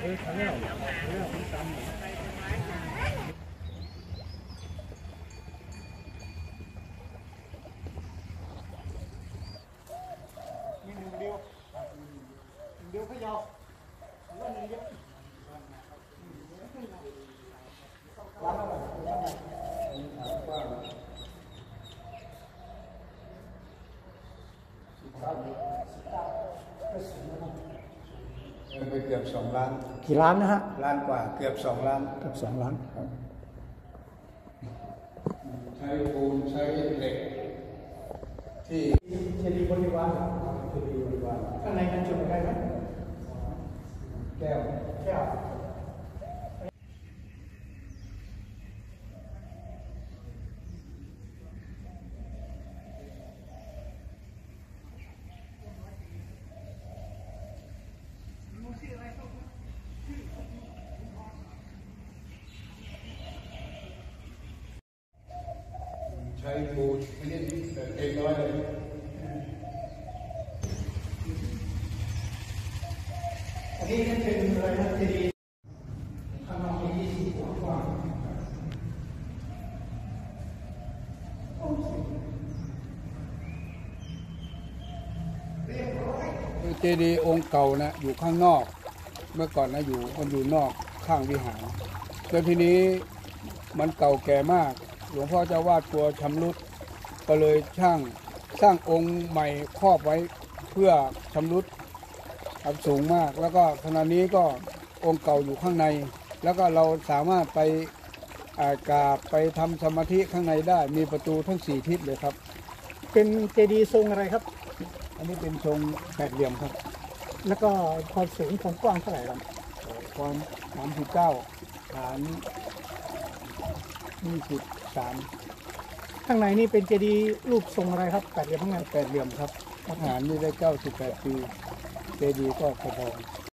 ไปเกือบ2 ล้านกี่ล้านนะฮะล้านกว่าเกือบ2 ล้านเกือบ2 ล้านครับใช้ปูนใช้เหล็กที่เจดีย์บริวารเจดีย์บริวารข้างในบรรจุได้ไหมแก้วใช้ปูนไม่ได้เต็มร้อยเลยอันนี้เป็นอะไรนะเจดีย์ข้างนอกมี20 หัวกว้างเจดีย์องค์เก่านะอยู่ข้างนอกเมื่อก่อนนะมันอยู่นอกข้างวิหารแต่ทีนี้มันเก่าแก่มากหลวงพ่อเจ้าวาดกลัวชำรุดก็เลยสร้างองค์ใหม่ครอบไว้เพื่อชำรุดสูงมากแล้วก็ขณะนี้ก็องค์เก่าอยู่ข้างในแล้วก็เราสามารถไปกราบไปทำสมาธิข้างในได้มีประตูทั้ง4 ทิศเลยครับเป็นเจดีย์ทรงอะไรครับอันนี้เป็นทรงแปดเหลี่ยมครับแล้วก็ความสูงความกว้างเท่าไหร่ครับความ39 ฐาน23 ข้างในนี่เป็นเจดีย์รูปทรงอะไรครับแปดเหลี่ยมข้างในแปดเหลี่ยมครับทหารนี่ได้98 ปีเจดีย์ก็กระทอง